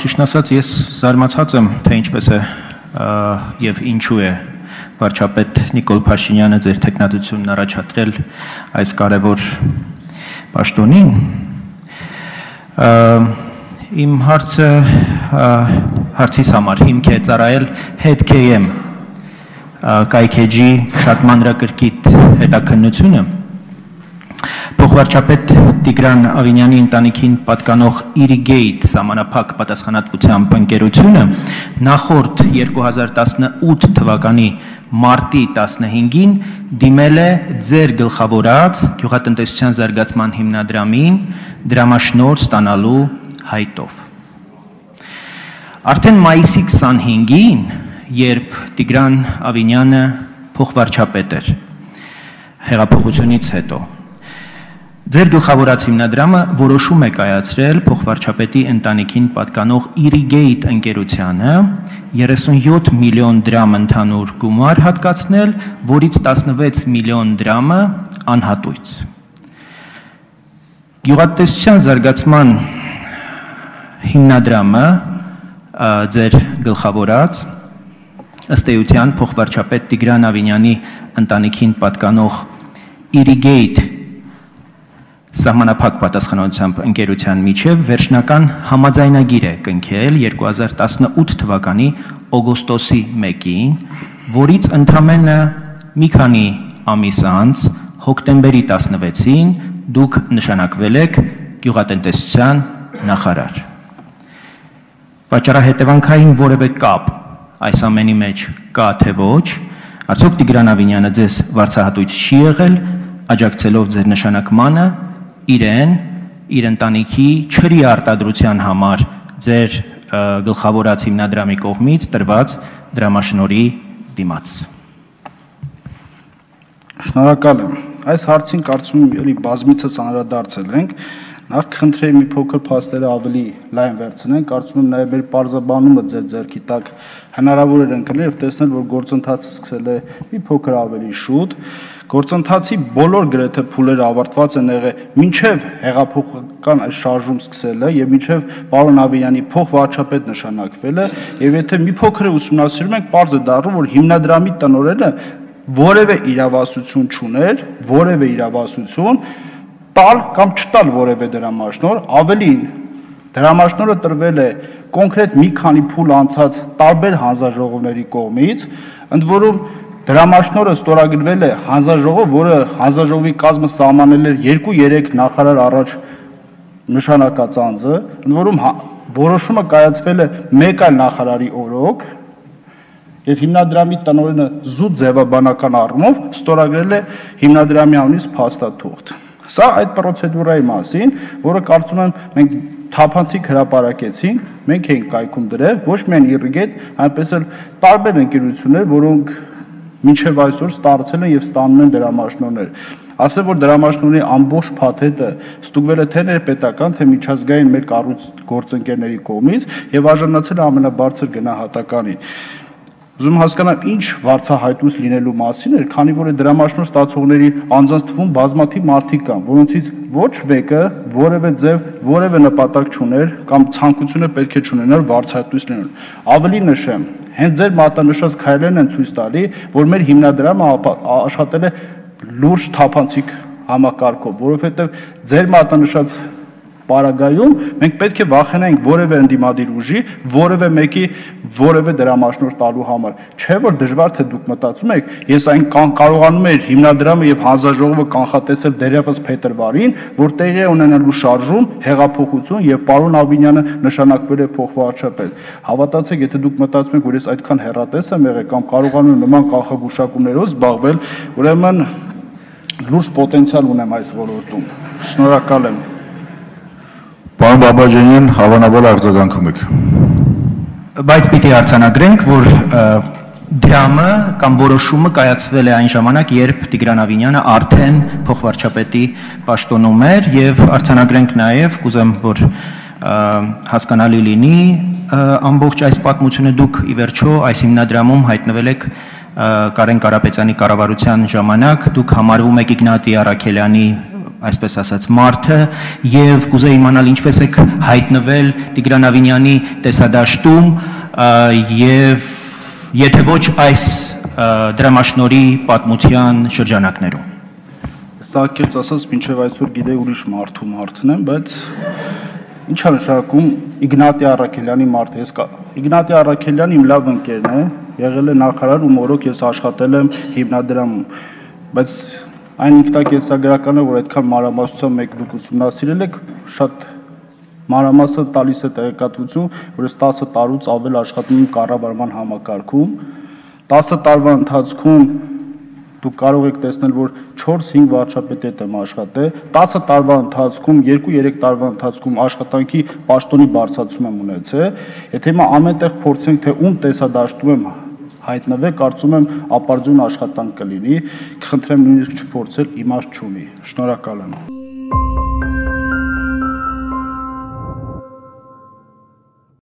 ճիշտ ասած, ես զարմացած եմ, թե ինչպես է եւ ինչու է վարչապետ Նիկոլ Փաշինյանը ձեր տեխնատությունն առաջադրել այս կարևոր պաշտոնին։ Իմ հարցը հարցիս համար հիմք է ծառայել HeadKM կայքեջի շատ մանրակրկիտ հետաքննությունը։ Փոխվարչապետ Տիգրան Ավինյանի ընտանիքին պատկանող Irrigate սահմանափակ պատասխանատվությամբ ընկերությունը նախորդ 2018 թվականի մարտի 15-ին դիմել է ձեր գլխավորած գյուղատնտեսության զարգացման հիմնադրամին դրամաշնորհ ստանալու հայտով։ Արդեն մայիսի 25-ին, երբ Տիգրան Ավինյանը փոխվարչապետ էր հեղափոխությունից հետո, ձեր գլխավորած հիմնադրամը որոշում է կայացրել փոխվարչապետի ընտանիքին պատկանող Irrigate ընկերությանը 37 միլիոն դրամ ընդհանուր գումար հատկացնել, որից 16 միլիոն դրամը անհատույց։ Գյուղատնտեսության զարգացման հիմնադրամը ձեր գլխավորած ըստ էության փոխվարչապետ Տիգրան Ավինյանի ընտանիքին պատկանող Irrigate սահմանափակ պատասխանատվությամբ ընկերության միջև վերջնական համաձայնագիր է կնքել 2018 թվականի օգոստոսի 1-ին, որից ընդամենը մի քանի ամիս անց հոկտեմբերի 16-ին դուք նշանակվել եք գյուղատնտեսության նախարար։ Պատճառահետևանքային որևէ կապ այս ամենի մեջ կա թե ոչ, արդյոք Տիգրան Ավինյանը ձեզ վարձահատույց չի եղել, աջակցելով ձեր նշանակմանը իրեն, իր ընտանիքի չրի արտադրության համար ձեր գլխավորած հիմնադրամի կողմից տրված դրամաշնորհի դիմաց։ Շնորհակալ եմ։ Այս հարցին կարծում եմ ելի բազմիցս անդրադարձել ենք։ Նախ կխնդրեի մի փոքր փաստերը ավելի լայն վերցնենք, կարծում եմ նաև մեր պարզաբանումը ձեր ձեռքի տակ հնարավոր էր ընկնել եւ տեսնել, որ գործընթացը սկսել է մի փոքր ավելի շուտ։ Գործընթացի բոլոր գրեթե փուլերը ավարտված են եղել մինչև հեղափոխական այս շարժում սկսելը եւ մինչև պարոն Ավինյանի փոխվարչապետ նշանակվելը եւ եթե մի փոքր ուսումնասիրում ենք, պարզ է դառնում, որ հիմնադրամի տնօրենը որևէ իրավասություն չուներ, որևէ իրավասություն տալ կամ չտալ որևէ դրամաշնորհ, ավելին դրամաշնորհը տրվել է կոնկրետ մի քանի փուլ անցած տարբեր հանձնաժողովների կողմից, ընդ որում դրամաշնորհը ստորագրվել է հանձնաժողով, որը հանձնաժողովի կազմը սահմանել էր 2-3 նախարար առաջ նշանակած անձը, ընդ որում որոշումը կայացվել է մեկ այլ նախարարի օրոք եւ հիմնադրամի տնօրենը զուտ ձևաբանական առումով ստորագրել է հիմնադրամի անունից փաստաթուղթ։ Սա այդ պրոցեդուրայի մասին, որը կարծում եմ մենք թափանցիկ հրապարակեցինք, մենք էինք կայքում դրել, ոչ միայն Irrigate, այնպես էլ տարբեր ընկերություններ, որոնք մինչև այսօր ստացել են եւ ստանում են դրամաշնորհներ։ Ասել որ դրամաշնորհի ամբողջ փաթեթը ստուգվել է թե ներպետական, թե միջազգային մեր կառույց գործընկերների կողմից եւ արժանացել է ամենաբարձր գնահատականին։ Ուզում հասկանամ ինչ վարձահայտույց լինելու մասին էր, քանի որ դրամաշնորհ ստացողների անձանց թվում բազմաթիվ մարդիկ կան, որոնցից ոչ մեկը որևէ ձև, որևէ նպատակ չուներ կամ ցանկությունը պետք է չունենար վարձահայտույց լինել։ Ավելի նշեմ, հենց ձեր մատնանշած քայլերն են ցույց տալի, որ մեր հիմնադրամը աշխատել է լուրջ թափանցիկ համակարգով, որովհետև ձեր մատնանշած պարագայում մենք պետք է վախենայինք որևէ ընդդիմադիր ուժի, որևէ մեկի որևէ դրամաշնորհ տալու համար։ Չէ՞ որ դժվար թե դուք մտածում եք, ես այն կարողանում եմ հիմնադրամը եւ հանձնաժողովը կանխատեսել դերևս փետրվարին, որ տեղի է ունենալու շարժում, հեղափոխություն եւ պարոն Ավինյանը նշանակվել է փոխվարչապետ։ Հավատացեք, եթե դուք մտածում եք, որ ես այդքան հեռատես եմ եղել կամ կարողանում եմ նման կանխագուշակումներով զբաղվել, ուրեմն լուրջ պոտենցիալ ունեմ այս ոլորտում։ Շնորհակալ եմ։ Պարոն Բաբաջանյան, հավանաբար արձագանքում եք։ Բայց պիտի արձանագրենք, որ դրամը կամ որոշումը կայացվել է այն ժամանակ, երբ Տիգրան Ավինյանը արդեն փոխվարչապետի պաշտոնում էր եւ արձանագրենք նաեւ, կուզեմ որ հասկանալի լինի, ամբողջ այս պատմությունը դուք ի վերջո այս հիմնադրամում հայտնվել եք Կարեն Կարապետյանի կառավարության ժամանակ, դուք համարվում եք Իգնատի Առաքելյանի այսպես ասած, մարդը եւ կուզեի իմանալ ինչպես եք հայտնվել Տիգրան Ավինյանի տեսադաշտում եւ եթե ոչ այս դրամաշնորհի պատմության շրջանակներում։ Սա կերտ ասած, մինչև այսօր գիտեի ուրիշ մարդն եմ, բայց ինչ է նշանակում Իգնատի Առաքելյանի մարդը։ Իգնատի Առաքելյանը իմ լավ ընկերն է, եղել է նախարար, ում օրոք ես աշխատել եմ հիմնադրամում, բայց այն ինքնակենսագրականը, որ այդքան մանրամասնությամբ մեկ դուք ուսումնասիրել եք, շատ մանրամասն տալիս է տեղեկատվություն, որ ես 10 տարուց ավել աշխատում եմ կառավարման համակարգում, 10 տարվա ընթացքում դուք կարող եք տեսնել, որ 4-5 վարչապետի հետ եմ աշխատել, 10 տարվա ընթացքում, 2-3 տարվա ընթացքում աշխատանքի պաշտոնի բարձրացում եմ ունեցել, եթե հիմա ամենտեղ փորձենք, թե ում տեսադաշտում եմ հայտնվել, կարծում եմ ապարդյուն աշխատանք կլինի, կխնդրեմ նույնիսկ չփորձել, իմաստ չունի։ Շնորհակալ եմ։